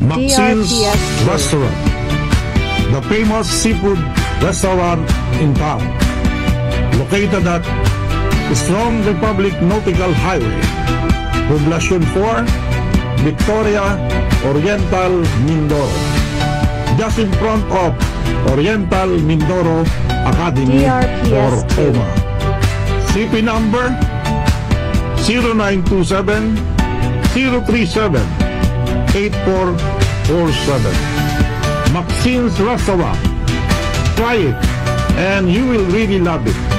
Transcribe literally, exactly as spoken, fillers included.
Maxine's D R P S P H C A. Restaurant, the famous seafood restaurant in town, located at Strong Republic Nautical Highway, Poblacion four, Victoria, Oriental, Mindoro, just in front of Oriental Mindoro Academy D R P or S P H C A. O M A. C P number zero nine two seven, zero three seven, eight four four seven. Maxine's Restaurant. Try it and you will really love it.